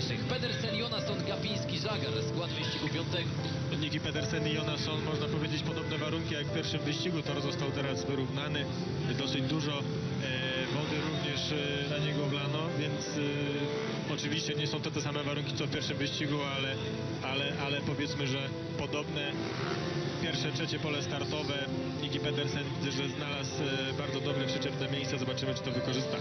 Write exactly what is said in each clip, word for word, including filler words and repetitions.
Pedersen, Jonasson, Gapiński, Żagar. Skład wyścigu piątego. Niki Pedersen i Jonasson, można powiedzieć, podobne warunki jak w pierwszym wyścigu. Tor został teraz wyrównany. Dosyć dużo e, wody również e, na niego wlano, więc e, oczywiście nie są to te same warunki co w pierwszym wyścigu, ale, ale, ale powiedzmy, że podobne. Pierwsze, trzecie pole startowe. Niki Pedersen widzę, że znalazł e, bardzo dobre przyczepne miejsce. Zobaczymy, czy to wykorzysta.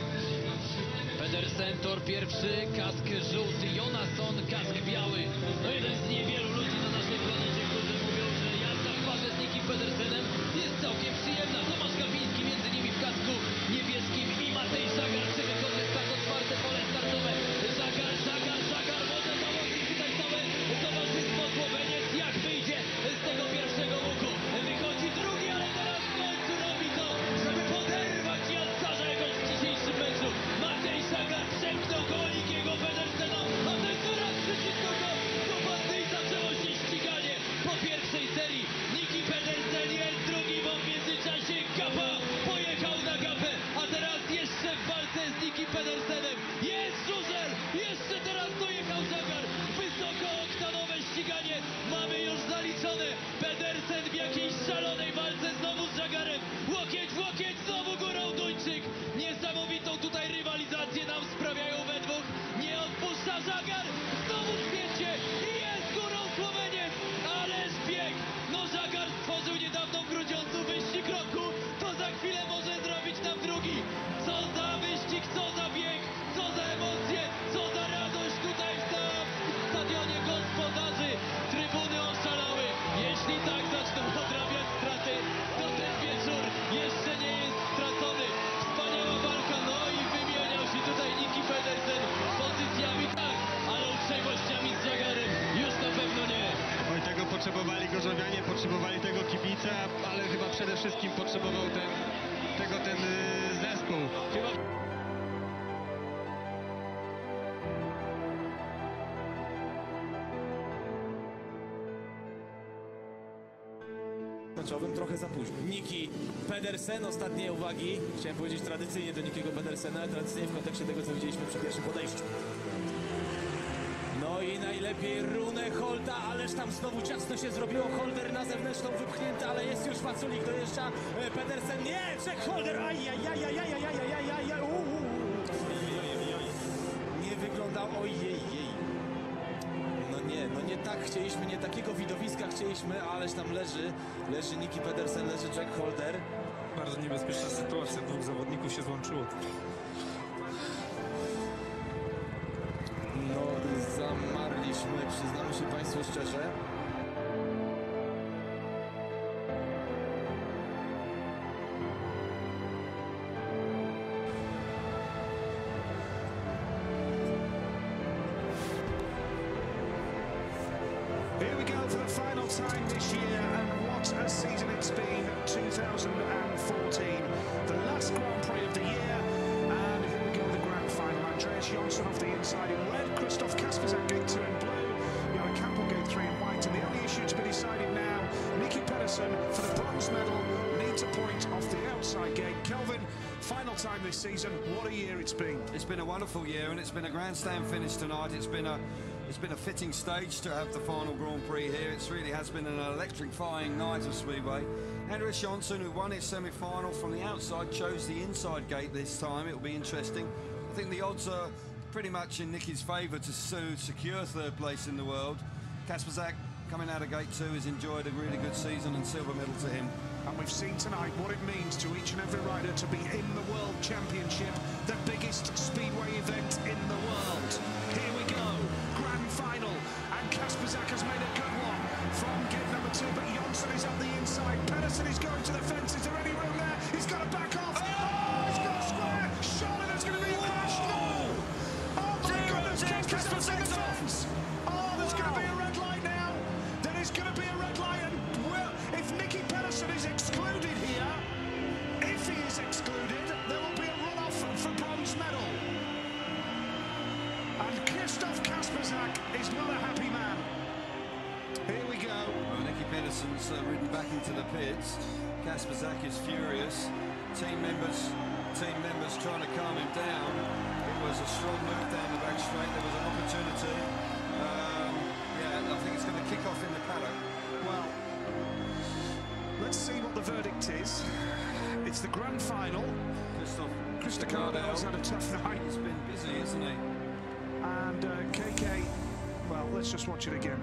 Pedersen, tor pierwszy, kask żółty, Jonasson, kask biały. No jeden z niewielu ludzi na naszej planecie, którzy mówią, że jazda w parze z Nikim Pedersenem jest całkiem przyjemna. Tomasz Gapiński między nimi w kasku niebieskim i Matej Żagar przy wykonaniu tak otwarte pole startowe. Żagar, Żagar, Żagar, może założyć tutaj całe towarzystwo Słoweniec. Jak wyjdzie z tego pierwszego łuku? Wychodzi drugi, ale teraz w końcu robi to, żeby poderwać Jancarza jakoś w dzisiejszym meczu. Matej Żagar przemknął koło Nikiego Pedersena, a ten teraz przycisnął go do bandy i zaczęło się ściganie po pierwszej serii. Niki Pedersen jest drugi, bo w międzyczasie Gapa pojechał na Gapę, a teraz jeszcze w walce z Nikim Pedersenem jest Żużel, jeszcze teraz dojechał Żagar. Wysokooktanowe ściganie mamy już zaliczone. Pedersen w jakiejś szalonej walce znowu z Żagarem. Łokieć w łokieć, znowu górą Duńczyk. Niesamowitą tutaj rywalizację nam sprawiają we dwóch. Nie odpuszcza Żagar, znowu spięcie i jest górą Słoweniec. Ależ bieg! No Żagar stworzył niedawno w Grudziądzu wyścig roku, to za chwilę może zrobić nam drugi. Co za wyścig, co za bieg, co za emocje, co za radość tutaj w stadionie gospodarzy. Trybuny oszalały. Jeśli tak zaczną odrabiać straty, to ten wieczór jeszcze nie jest stracony. Wspaniała walka, no i wymieniał się tutaj Niki Pedersen pozycjami, tak, ale uprzejmościami z Żagarem już na pewno nie. Oj, tego potrzebowali gorzowianie, potrzebowali tego kibica, ale chyba przede wszystkim potrzebował ten, tego ten yy, zespół. Chyba... Meczowym trochę za późno. Niki Pedersen, ostatnie uwagi. Chciałem powiedzieć tradycyjnie do Nikiego Pedersena, ale tradycyjnie w kontekście tego, co widzieliśmy przy pierwszym podejściu. No i najlepiej Rune Holda, ależ tam znowu ciasno się zrobiło. Holder na zewnętrzną wypchnięty, ale jest już Waculik, dojeżdża Pedersen. Nie, Jack Holder, ajajajajajajajajajajajaj. Nie wyglądał, ojej. No nie, no nie tak chcieliśmy, nie takiego widowiska chcieliśmy, ależ tam leży, leży Niki Pedersen, leży Jack Holder. Bardzo niebezpieczna sytuacja, dwóch zawodników się złączyło. No zamarliśmy, przyznamy się Państwu szczerze. Here we go for the final time this year, and what a season it's been, two thousand fourteen. The last Grand Prix of the year, and here we go with the grand final. Andreas Jonsson off the inside in red, Christoph Kasperzak gate two in blue, Johan Campbell gate three in white, and the only issue to be decided now, Niki Pedersen for the bronze medal needs a point off the outside gate. Kelvin, final time this season, what a year it's been. It's been a wonderful year, and it's been a grandstand finish tonight. It's been a It's been a fitting stage to have the final Grand Prix here. It really has been an electrifying night of Speedway. Andreas Jonsson, who won his semi-final from the outside, chose the inside gate this time. It will be interesting. I think the odds are pretty much in Niki's favour to secure third place in the world. Kasperzak, coming out of gate two, has enjoyed a really good season, and silver medal to him. And we've seen tonight what it means to each and every rider to be in the World Championship, the biggest speedway event in the world. Here we go, grand final, and Kasperzak has made a good one from gate number two, but Jonsson is on the inside. Pedersen is going to the fence. Is there any room there? He's got to back off. Oh, oh he's got a square. Surely there's going to be a crash. No! Oh my goodness, Kasperzak the fence. Oh, there's going to be a red light now. There is going to be a red light, and well, if Niki Pedersen is excluded here, if he is excluded, there will be a run-off for bronze medal. And Christoph Kasperzak is not a happy man. Here we go. Well, Niki Pedersen's uh, ridden back into the pits. Kasperzak is furious. Team members, team members trying to calm him down. was a strong move down the back straight. There was an opportunity. Um, yeah, I think it's going to kick off in the paddock. Well, let's see what the verdict is. It's the grand final. Christoph Krista Cardell's had a tough night. He's been busy, isn't he? And uh, K K, well, let's just watch it again.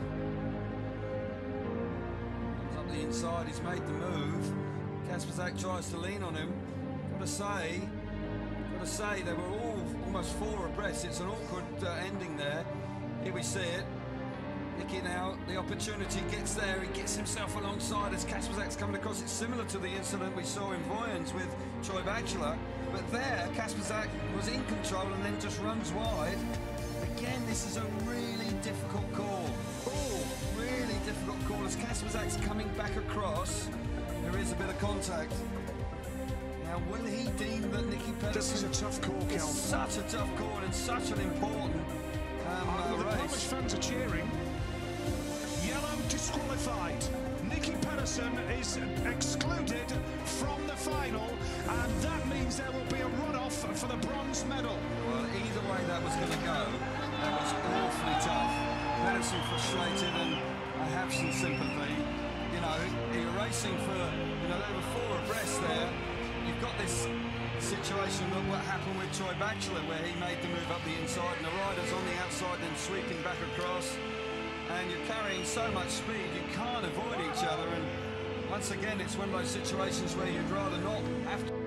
Comes up the inside, he's made the move. Kasperzak tries to lean on him. Got to say, got to say, they were all almost four abreast. It's an awkward uh, ending there. Here we see it. Nicky now, the opportunity gets there. He gets himself alongside as Kasperzak's coming across. It's similar to the incident we saw in Voyens with Troy Bachelor. But there, Kasperzak was in control and then just runs wide. Again, this is a really difficult call. Oh, really difficult call as Kasperzak's coming back across. There is a bit of contact. Now, will he deem that Nicky Pedersen... This is a tough call, It's Kel. such a tough call and such an important um, Uh, uh, the Polish race. fans are cheering. Yellow disqualified. Nicky Pedersen is excluded from the final, and that means there will be a run-off for the bronze medal. Well, either way that was going to go, that was awfully tough. Pedersen frustrated, and I have some sympathy. You know, you're racing for, you know, there were four abreast there. You've got this situation of what happened with Troy Bachelor, where he made the move up the inside, and the rider's on the outside, then sweeping back across. And you're carrying so much speed, you can't avoid each other. And once again, it's one of those situations where you'd rather not have to.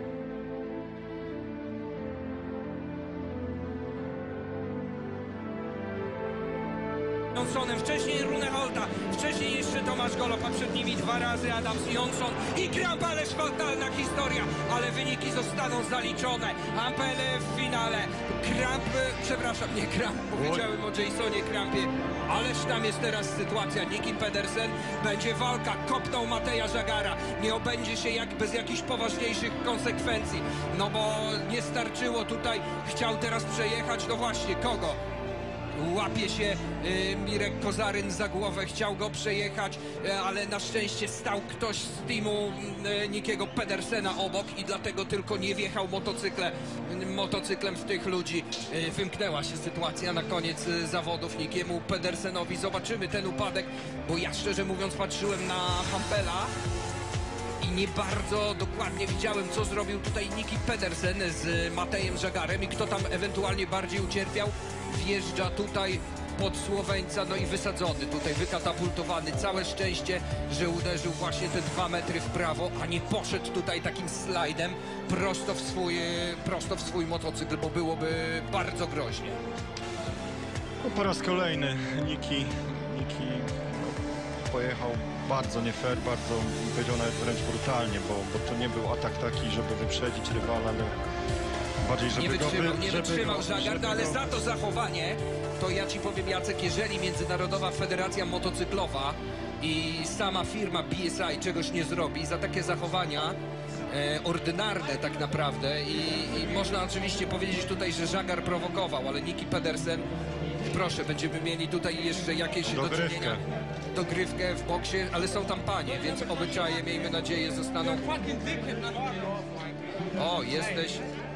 Johnsonem, wcześniej Rune Holta, wcześniej jeszcze Tomasz Golob, a przed nimi dwa razy Adams Johnson i Kramp, ależ fatalna historia, ale wyniki zostaną zaliczone. Ampele w finale. Kramp, przepraszam, nie Kramp, powiedziałem o Jasonie Krampie, ależ tam jest teraz sytuacja. Nicky Pedersen, będzie walka, kopnął Mateja Żagara, nie obędzie się jak bez jakichś poważniejszych konsekwencji, no bo nie starczyło tutaj, chciał teraz przejechać, no właśnie, kogo? Łapie się y, Mirek Kozaryn za głowę, chciał go przejechać, y, ale na szczęście stał ktoś z teamu y, Nickiego Pedersena obok i dlatego tylko nie wjechał motocykle, y, motocyklem w tych ludzi. Y, wymknęła się sytuacja na koniec y, zawodów Nickiemu Pedersenowi. Zobaczymy ten upadek, bo ja szczerze mówiąc patrzyłem na Hampela i nie bardzo dokładnie widziałem, co zrobił tutaj Nicky Pedersen z Matejem Żagarem i kto tam ewentualnie bardziej ucierpiał. Wjeżdża tutaj pod Słoweńca, no i wysadzony, tutaj wykatapultowany. Całe szczęście, że uderzył właśnie te dwa metry w prawo, a nie poszedł tutaj takim slajdem prosto w swój, prosto w swój motocykl, bo byłoby bardzo groźnie. No, po raz kolejny Nicky, Nicky pojechał bardzo nie fair, bardzo, bym powiedział, nawet wręcz brutalnie, bo, bo to nie był atak taki, żeby wyprzedzić rywala, ale bardziej, żeby Nie wytrzymał, go... By, nie żeby wytrzymał go, Żagar, żeby no ale go... za to zachowanie, to ja ci powiem, Jacek, jeżeli Międzynarodowa Federacja Motocyklowa i sama firma B S I czegoś nie zrobi, za takie zachowania e, ordynarne tak naprawdę i, i można oczywiście powiedzieć tutaj, że Żagar prowokował, ale Nicky Pedersen, proszę, będziemy mieli tutaj jeszcze jakieś Dogrywkę. do czynienia, dogrywkę w boksie, ale są tam panie, więc obyczaje, miejmy nadzieję, zostaną... O, jesteś...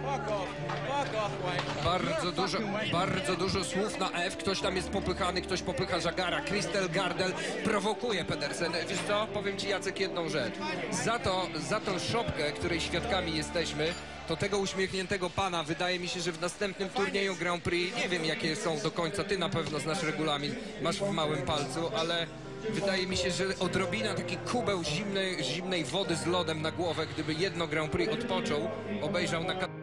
Bardzo dużo, bardzo dużo słów na F. Ktoś tam jest popychany, ktoś popycha Żagara. Christel Gardel prowokuje Pedersen. Wiesz co? Powiem ci, Jacek, jedną rzecz. Za to, za tą szopkę, której świadkami jesteśmy, to tego uśmiechniętego pana, wydaje mi się, że w następnym turnieju Grand Prix, nie wiem jakie są do końca, ty na pewno znasz regulamin, masz w małym palcu, ale wydaje mi się, że odrobina taki kubeł zimnej, zimnej wody z lodem na głowę, gdyby jedno Grand Prix odpoczął, obejrzał na